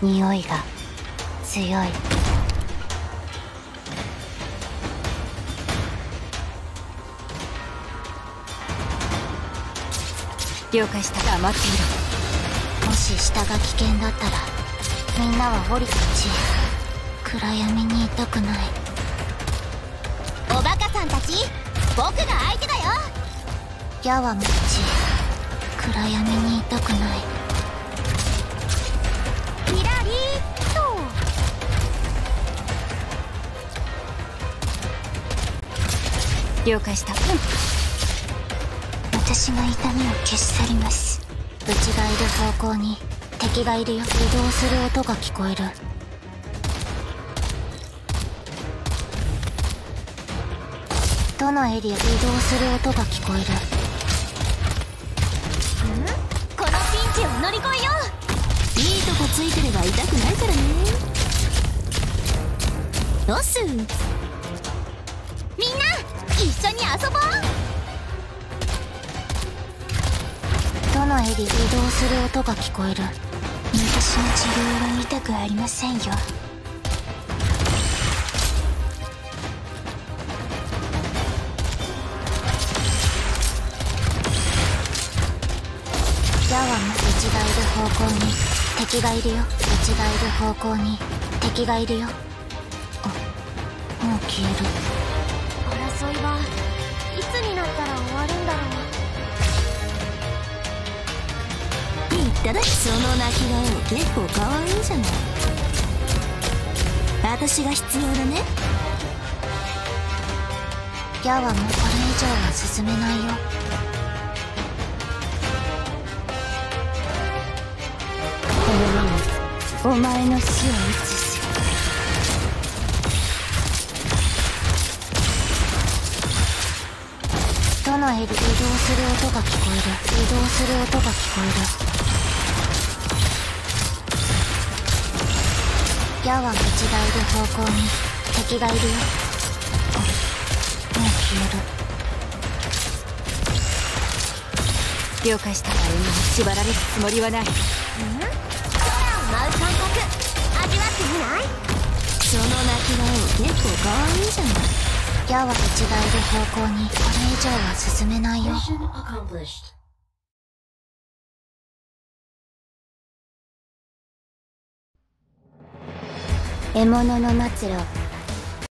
匂いが強い。了解した。黙っていろ。もし下が危険だったらみんなは降りてほしい。暗闇にいたくない。おバカさんたち、僕が相手だよ。矢は無知。暗闇にいたくない。キラリーッと。了解した。私が痛みを消し去ります。うちがいる方向に敵がいるよ。移動する音が聞こえる。どのエリア？移動する音が聞こえる。このピンチを乗り越えよう。いいとこついてれば痛くないからね。オス、みんな一緒に遊ぼう。どのエリア？移動する音が聞こえる。私の治療は痛くありませんよ。矢はうちがいる方向に敵がいるよ。うちがいる方向に敵がいるよ。あ、もう消える。争いはいつになったら終わるんだろう。言っただけ。その泣き顔結構可愛いじゃない。私が必要だね。矢はもうこれ以上は進めないよ。お前の死を移す。どのエリ？移動する音が聞こえる。移動する音が聞こえる。矢はうちがいる方向に敵がいるよ。あ、もう消える。了解した。歩みに縛られるつもりはない。舞う感覚味わってみない？その泣き顔結構可愛いじゃない。矢はうちがいる方向にこれ以上は進めないよ。獲物の末路